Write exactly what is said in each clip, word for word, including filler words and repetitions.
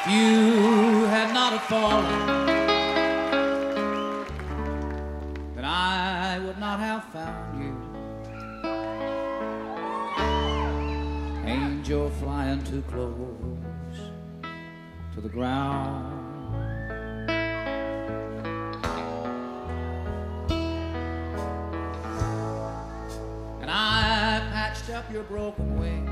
If you had not have fallen, then I would not have found you. Angel flying too close to the ground. And I patched up your broken wing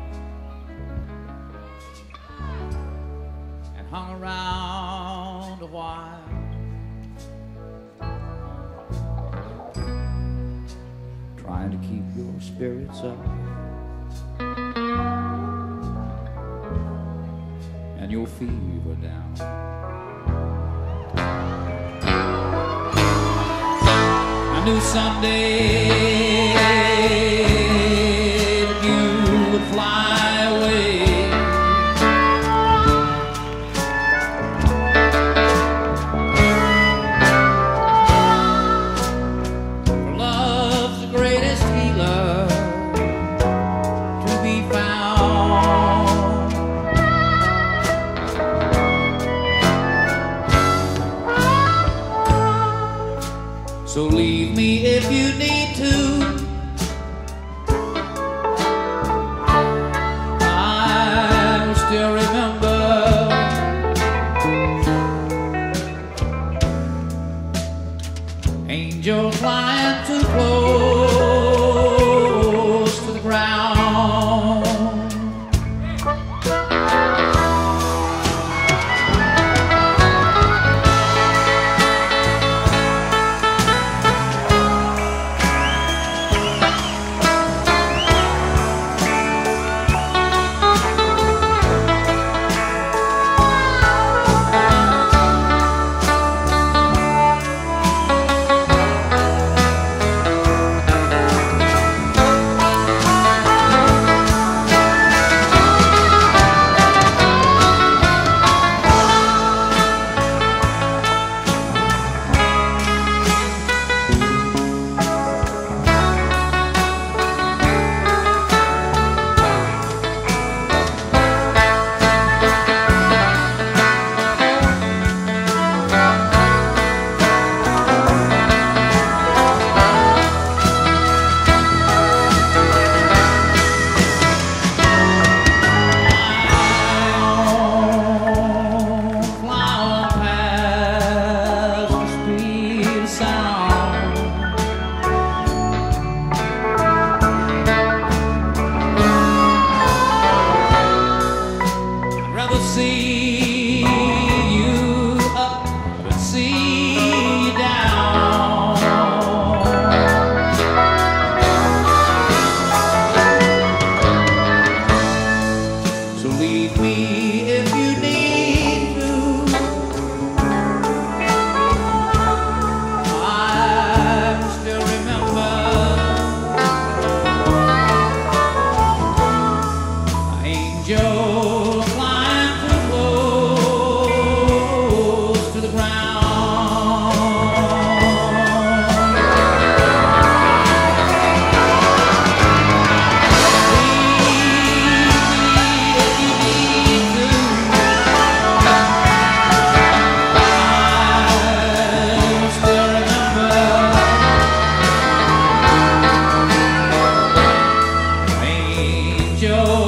and hung around a while. Trying to keep your spirits up and your fever down. I knew someday that you would fly away. For love's the greatest healer to be found. So leave me if you need to. I will still remember. Angel flying too close to the ground. See you up, but see you down. So leave me if you need to. I still remember. Angel flying too close to the ground. Leave me if you need to. I still remember. Angel